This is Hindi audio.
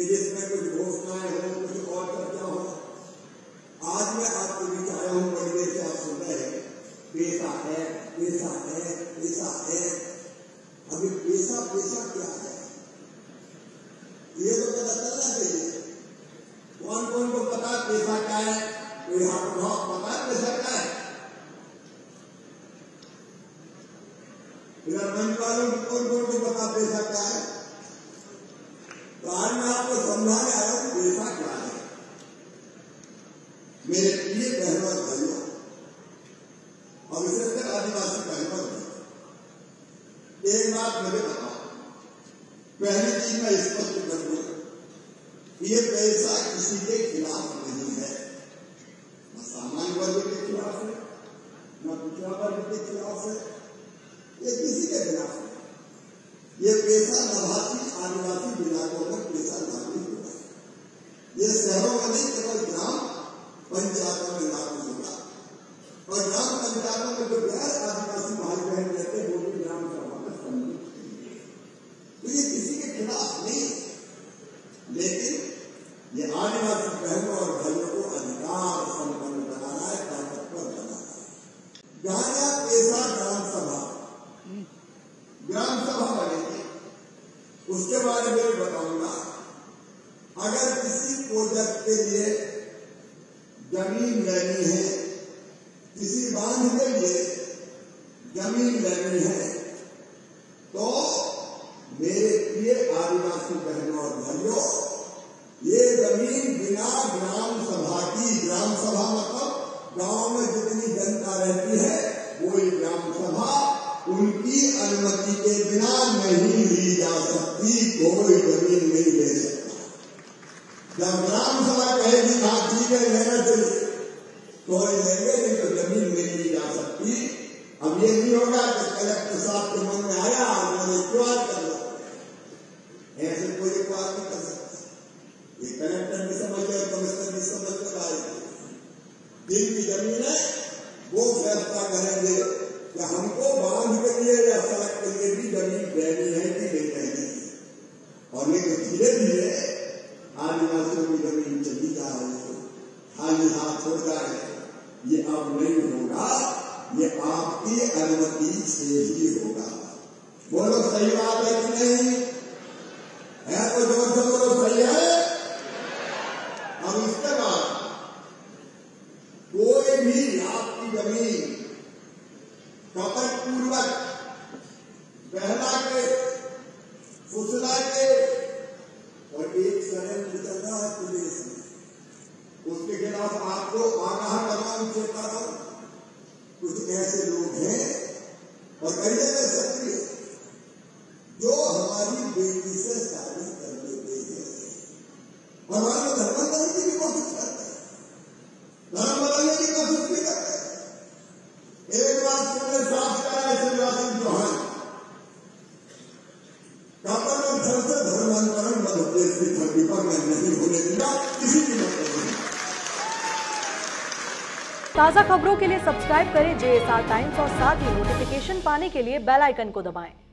कि जिसमें कुछ घोषणाएं हो, कुछ और चर्चा हो। आज मैं आपको भी चाहे हूं, बड़ी देर से आप सुन रहे हैं, पैसा है, पैसा है, पैसा है। अभी पैसा पैसा क्या है ये तो पता चलना चाहिए। कौन कौन को पता पैसा क्या है? कोई हाथ उठाओ, पता है पैसा क्या है? इधर मंच वालों को कौन कौन को पता पैसा क्या है? तो आज मैं आपको समझाने आया हूं पैसा क्या है। मेरे प्रिय बहनों और भाइयों, और विशेषकर आदिवासी बहनों और भाइयों, एक बात मुझे बताओ। पहली चीज मैं स्पष्ट कर दूं, ये पैसा किसी के खिलाफ नहीं है, न सामान्य वर्ग के खिलाफ है, न पिछड़ा वर्ग के खिलाफ है, ये किसी के खिलाफ है। ये पैसा नभासी आदिवासी इलाकों में पैसा लागू होगा। ये शहरों में नहीं, केवल ग्राम पंचायतों में लागू होगा। और ग्राम पंचायतों में जो गैर आदिवासी भाई बहन रहते हैं वो भी ग्राम सभा में सम्मिलित होंगे। तो ये किसी के खिलाफ नहीं, लेकिन ये आदिवासी बहनों और भाइयों को अधिकार संपन्न बनाना है, ताकतवर बनाना है। जहां पैसा ग्राम सभा बनेगी, उसके बारे में बताऊंगा। अगर किसी प्रोजेक्ट के लिए जमीन लेनी है, किसी बांध के लिए जमीन लेनी है, तो मेरे प्रिय आदिवासी बहनों और भाइयों, ये जमीन बिना ग्राम सभा की, ग्राम सभा मतलब गांव में जितनी जनता रहती है वही ग्राम सभा, उनकी अनुमति के बिना नहीं ली जा सकती। कोई जमीन नहीं ले सकता। जब ग्राम सभा कहेगी हाँ ठीक है लेना चाहिए तो लेंगे, नहीं तो जमीन नहीं ली जा सकती। अब ये नहीं होगा कि कलेक्टर साहब के मन में आया और मैंने एक्वायर कर लो, ऐसे कोई एक्वायर नहीं कर सकता। ये कलेक्टर भी समझ गए, कमिश्नर भी समझ कर आएगी। जिनकी जमीन है वो फैसला करेंगे कि हमको बांध के लिए या सड़क के लिए भी जमीन देनी है कि नहीं देनी है। और ये धीरे धीरे आदिवासियों की जमीन चली जा रही है, खाली हाथ हो जाए, ये अब नहीं होगा। ये आपकी अनुमति से ही होगा। बोलो सही बात है कि नहीं है? तो जोर से बोलो सही है। अब इसके बाद कोई भी आपकी जमीन कपट पूर्वक बहला के, फुसला के, और एक षड्यंत्र चल रहा है प्रदेश में, उसके खिलाफ आपको आगाह करना चेता रहो। कुछ ऐसे लोग हैं और कई जगह सक्रिय जो हमारी बेटी से शादी कर देते हैं और हमारे धर्म बदलने की कोशिश करते हैं, धर्म बदलने की कोशिश भी करते हैं। एक बात तुमने साफ करा है शिवराज सिंह चौहान, कपट और छल से धर्मांतरण मध्य प्रदेश की धरती पर मैं नहीं होने दूंगा किसी की मदद नहीं। ताज़ा खबरों के लिए सब्सक्राइब करें JSR टाइम्स और साथ ही नोटिफिकेशन पाने के लिए बेल आइकन को दबाएं।